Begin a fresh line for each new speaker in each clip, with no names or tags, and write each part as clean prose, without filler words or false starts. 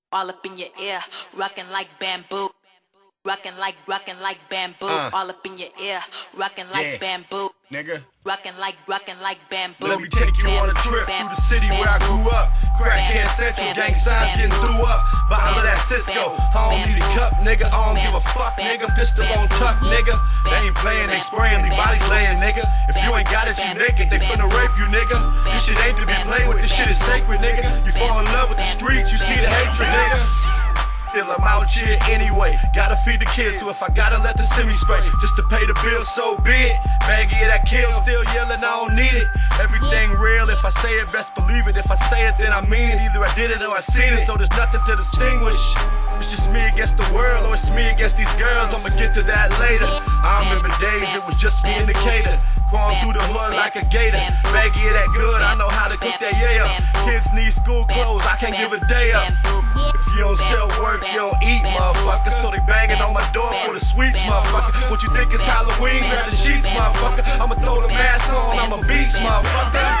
all up in your ear, rockin' like bamboo. Rockin' like bamboo, all up in your ear, rockin' like bamboo.
Nigga,
rockin' like bamboo.
Let me take you on a trip through the city where I grew up. Crackhead Central, gang signs getting threw up. Bottle of that Cisco, I don't need a cup, nigga. I don't give a fuck, nigga. Pistol on tuck, nigga. They ain't playing, they spraying, leave bodies laying, nigga. If you ain't got it, you naked, they finna rape you, nigga. This shit ain't to be played with, this shit is sacred, nigga. You fall in love with the streets, you see the hatred, nigga. Still I'm out here anyway, gotta feed the kids, so if I gotta let the semi spray just to pay the bills, so be it. Baggy of that kill, still yelling, I don't need it. Everything real, if I say it, best believe it. If I say it, then I mean it. Either I did it or I seen it, so there's nothing to distinguish. It's just me against the world, or it's me against these girls. I'ma get to that later. I remember days, it was just me and the cater. Crawling through the hood like a gator. Baggy of that good, I know how to cook that yeah. Kids need school clothes, I can't give a day up. If you don't sell work, you don't eat, motherfucker. So they banging on my door for the sweets, motherfucker. What you think is Halloween? Grab the sheets, motherfucker. I'ma throw the mask on, I'm a beast, motherfucker.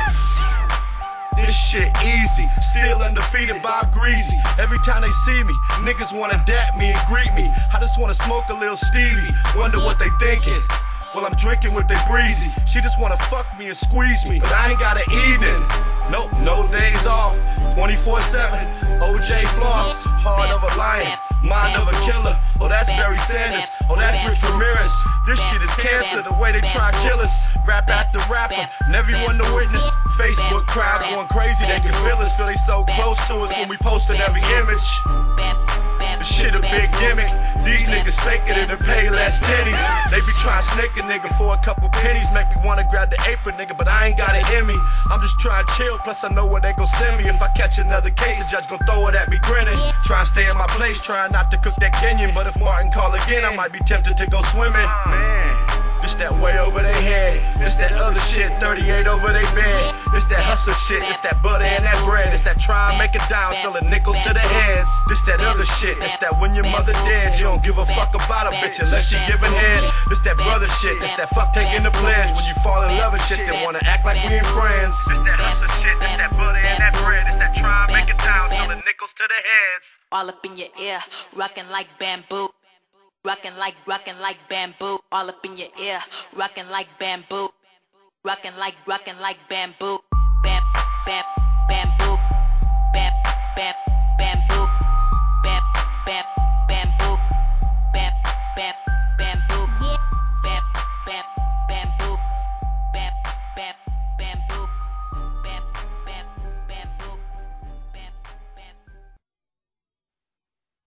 This shit easy, still undefeated, Bob Greasy. Every time they see me, niggas wanna dap me and greet me. I just wanna smoke a little Stevie, wonder what they thinking. Well, I'm drinking with they breezy. She just wanna fuck me and squeeze me, but I ain't got an evening. Nope, no days off, 24/7. OJ Floss, heart of a lion, mind of a killer. Oh, that's Barry Sanders, oh, that's Rich Ramirez. This shit is cancer, the way they try to kill us. Rap after rapper, never one to witness. Facebook crowd going crazy, they can feel us, so they so close to us when we posting every image. This shit a big gimmick. These niggas faking it and pay less titties. They be trying to snake a nigga for a couple pennies. Make me wanna grab the apron, nigga, but I ain't got it in me. I'm just trying to chill, plus I know where they gon' send me. If I catch another case, the judge gon' throw it at me grinning. Try and stay in my place, trying not to cook that Kenyan. But if Martin call again, I might be tempted to go swimming. Man, this that way over their head. This that other shit, 38 over their bed. This that hustle shit, this that butter and that bread. This that try and make it down, selling nickels to the heads. This that other shit, this that when your mother dead, you don't give a fuck about a bitch unless she giving head. This that brother shit, this that fuck taking the pledge. When you fall in love and shit, then wanna act like we ain't friends. This that hustle shit, this that butter and that bread. This that try and make it down, selling nickels to the heads.
All up in your ear, rockin' like bamboo. Rockin' like bamboo, all up in your ear, rockin' like bamboo. Rockin' like bamboo. Bam, bam.